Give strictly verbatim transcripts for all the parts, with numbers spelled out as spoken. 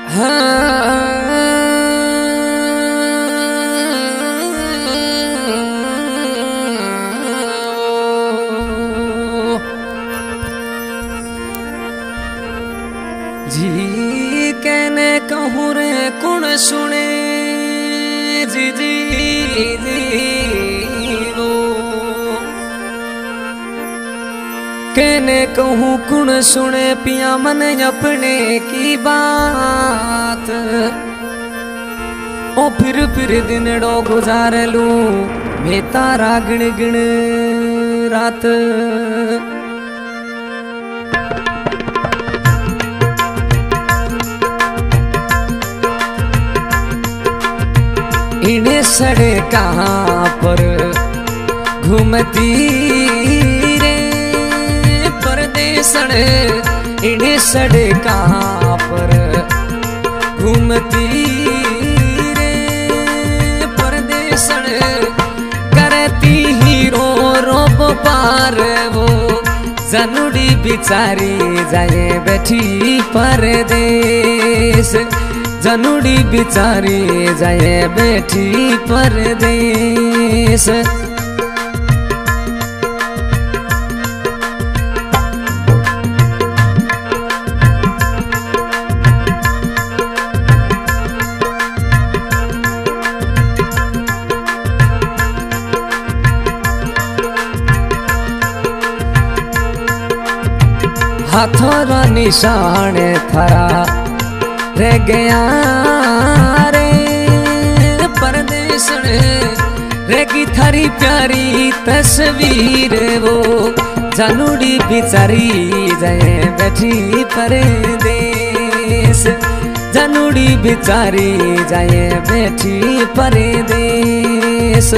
जी कहने कहूँ रे कुण सुने जी जी जी रो कहने कहूँ कुण सुने पिया मन अपने की बात ओ फिर फिर दिन डो गुजार लूं मैं तारा गिण गिण रात इन्हें सड़े कहाँ पर घूमती रे परदेसन इन्हें सड़े कहाँ पर घूमती रे परदेसन करती हीरो रोब पार वो जनुड़ी बिचारी जाए बैठी परदेश जनुड़ी बिचारी जाए बैठी परदेश हाथों निशान थारा रह गया रे परदेसन रेगी थारी प्यारी तस्वीर वो जनुड़ी बिचारी जाए बैठी परदेस जनुड़ी बिचारी जाए बैठी परदेस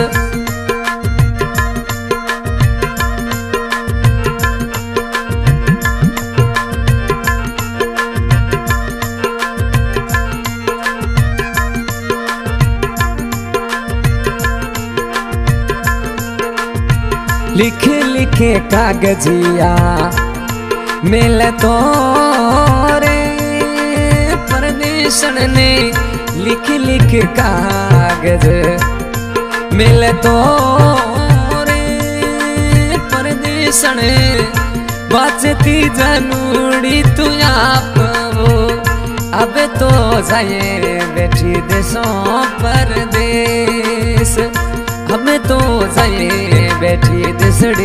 लिखे लिखे कागजिया मिल तो रे परदेसन ने लिख लिख कागज मिल तो रे परदेसन बचती जनुड़ी तू आप वो अब तो जाए बैठी देशों परदेश हमें तो जाए बैठी दिसड़ी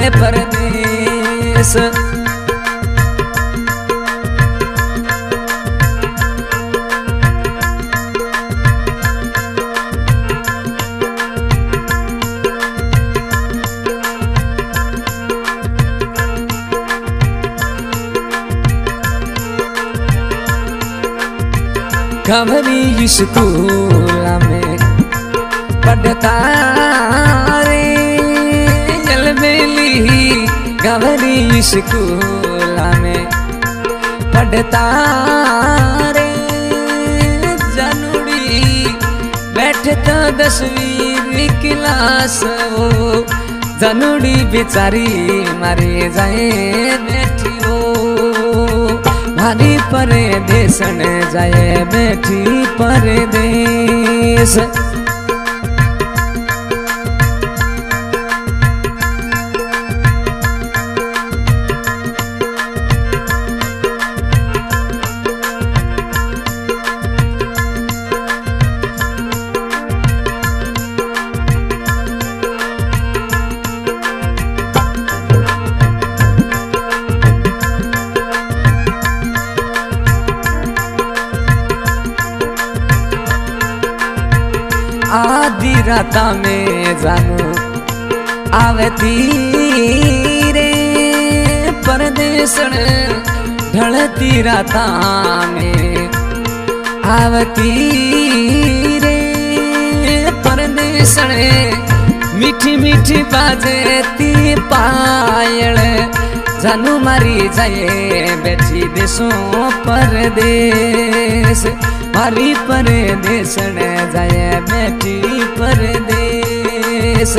परदेश खबरी स्कूल में पढ़ता रे जलबेली गवरी स्कूल में पढ़ता रे जनुड़ी बैठता दसवीं क्लास वो जनुड़ी बेचारी मारे जाए बैठी वो भारी परदेसन जाए बैठी परदेश आधी राता में जानू आवती रे परदेसन ढलती राता में आवती रे परदेसन मीठी मीठी बाजेती पायल जानू मारी जाए बैठी देशों परदेश मारी परदेसन जाए बैठी परदेश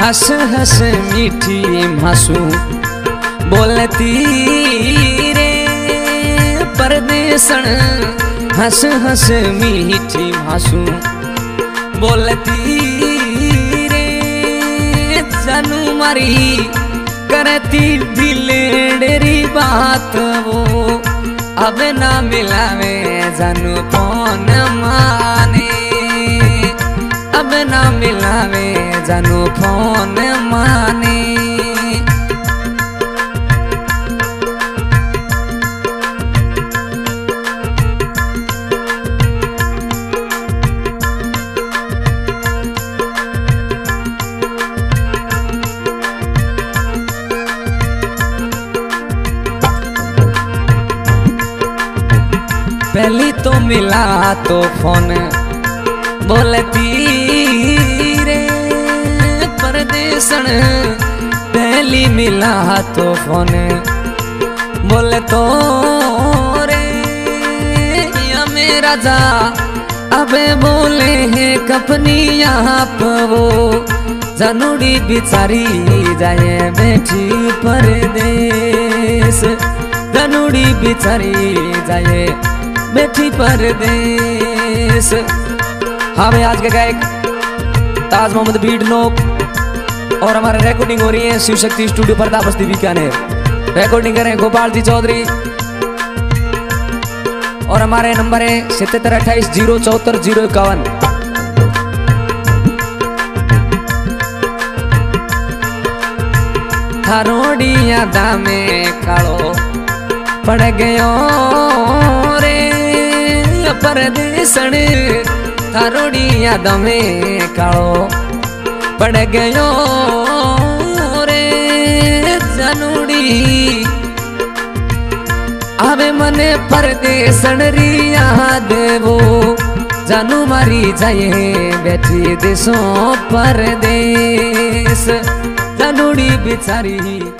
हंस हंस मीठी मासू बोलती रे परदेसन हंस हंस मीठी मासू बोलती रे जानू मारी करती दिलेरी बात वो अब ना मिलावे जानू फोन माने अब ना मिलावे जानू फोन माने पहली तो मिला तो फोन बोलती रे परदेसन पहली मिला तो फोन बोले तो रे या मेरा जा अबे बोले हैं कपनी यहाँ पर वो जानूड़ी बिचारी जाए बैठी परदेस जानूड़ी बिचारी जाए बैठी परदेस। हाँ भाई आज के गायक ताज मोहम्मद बीड नोक और हमारे रिकॉर्डिंग हो रही है शिव शक्ति स्टूडियो पर्दा बस्ती बीकानेर। रिकॉर्डिंग करें गोपाल जी चौधरी और हमारे नंबर है सतहत्तर अट्ठाईस जीरो चौहत्तर जीरो इक्यावन। थारोड़िया दामे कालो पड़ गयो रे परदेसन थारोड़ी याद में कालो पड़ गयो रे जानूड़ी आवे मने परदेसन री याद वो जानू मारी जाए बैठी देशों परदेस जानूड़ी बिचारी।